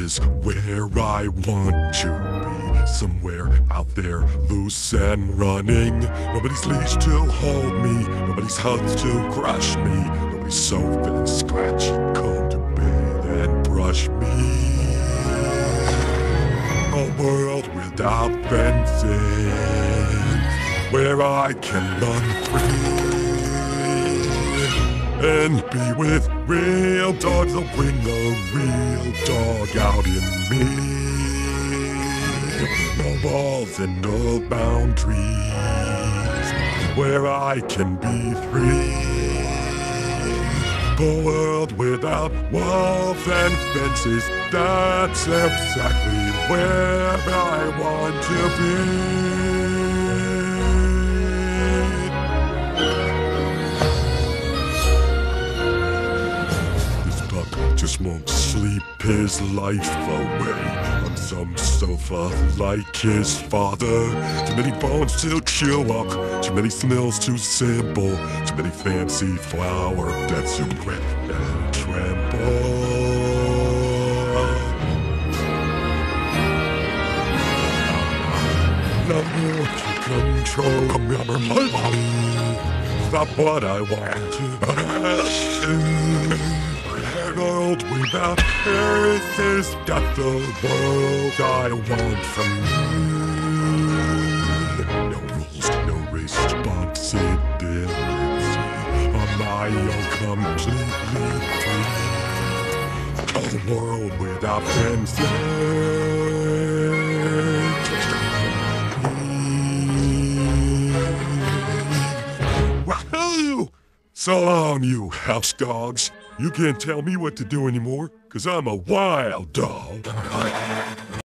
is where I want to be. Somewhere out there, loose and running. Nobody's leash to hold me, nobody's hugs to crush me, nobody's sofa and scratch, comb to bathe and brush me. A world without fences, where I can run free and be with real dogs that bring the real dog out in me. No walls and no boundaries, where I can be free. A world without walls and fences, that's exactly where I want to be. Just won't sleep his life away on some sofa like his father. Too many bones to chew up, too many smells too simple, too many fancy flower beds to grip and tremble. Not more to control my body. Stop what I want to. World without fences, got the world I want from you. No rules, no responsibility. On my own, completely free. A world without fences. Wahoo! So long, you house dogs. You can't tell me what to do anymore, 'cause I'm a wild dog.